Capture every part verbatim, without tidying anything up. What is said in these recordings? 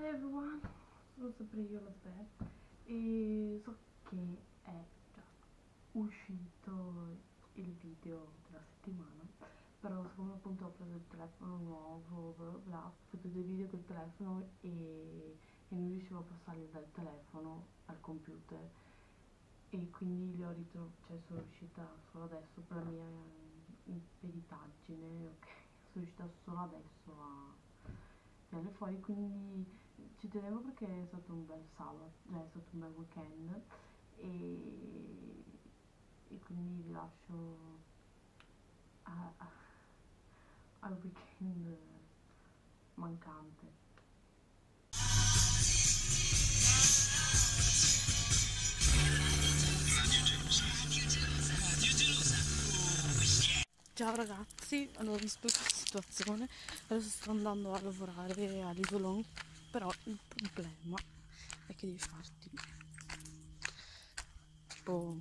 Hi everyone, sono sempre io la Sve e so che è già uscito il video della settimana, però siccome appunto ho preso il telefono nuovo, bla bla bla, ho fatto dei video col telefono e, e non riuscivo a passarli dal telefono al computer e quindi li ho ritrovati, cioè sono riuscita solo adesso per la mia imperitaggine, ok, sono riuscita solo adesso a tirarle fuori, quindi ci tenevo perché è stato un bel sabato, cioè è stato un bel weekend e, e quindi vi lascio a, a, al weekend mancante. Ciao ragazzi, allora vi spiego la situazione. Adesso sto andando a lavorare all'Isolon, però il problema è che devi farti tipo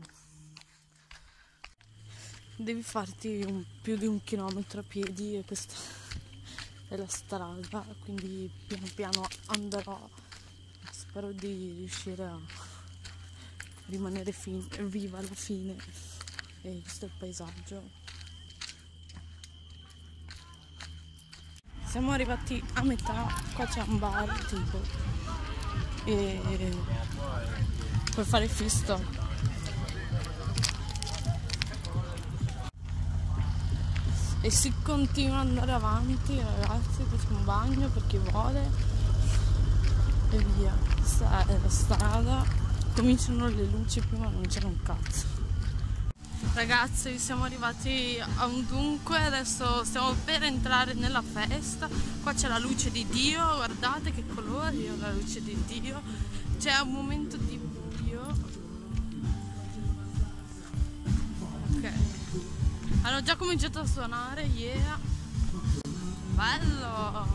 devi farti un, più di un chilometro a piedi e questa è la strada, quindi piano piano andrò. Spero di riuscire a rimanere fin- viva alla fine. E questo è il paesaggio. Siamo arrivati a metà, qua c'è un bar tipo e per fare fisto. E si continua ad andare avanti ragazzi, faccio un bagno per chi vuole e via. Questa è la strada, cominciano le luci, prima non c'era un cazzo. Ragazzi, siamo arrivati a un dunque, adesso stiamo per entrare nella festa. Qua c'è la luce di Dio, guardate che colori, la luce di Dio. C'è un momento di buio. Ok. Hanno già cominciato a suonare, yeah. Bello!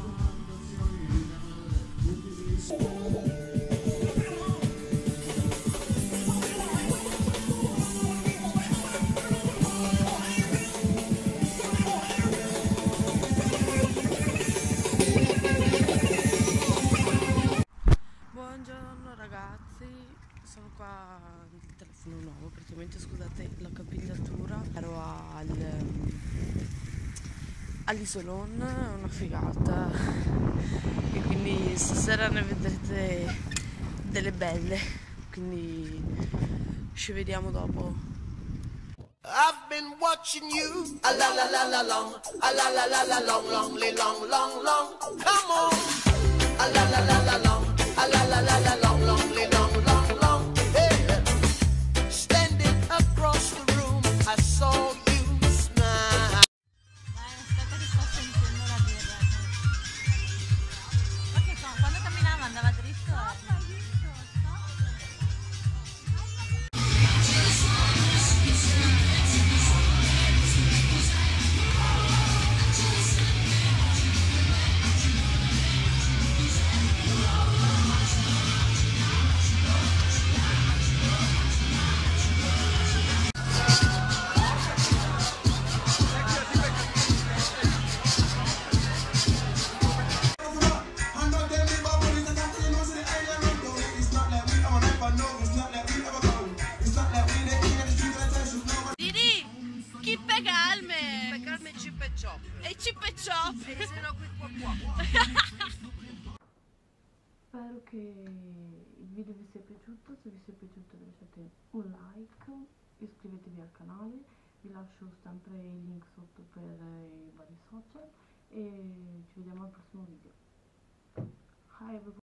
Buongiorno ragazzi, sono qua il telefono nuovo, praticamente scusate la capigliatura, ero al, all'Isolon, una figata e quindi stasera ne vedrete delle belle, quindi ci vediamo dopo. I've been watching you a la la la la long, a la la la la long, long, long, long, long. Come on, a la la la la long, a la la la la long, long, long, long, long. Hey, standing across the room, I saw you smile. Dai, aspetta che sto sentendo la birra. Ma che fa? Quando camminava andava dritto? Eh? E chip e chop! Spero che il video vi sia piaciuto, se vi sia piaciuto lasciate un like, iscrivetevi al canale, vi lascio sempre il link sotto per i vari social e ci vediamo al prossimo video. Hi everyone.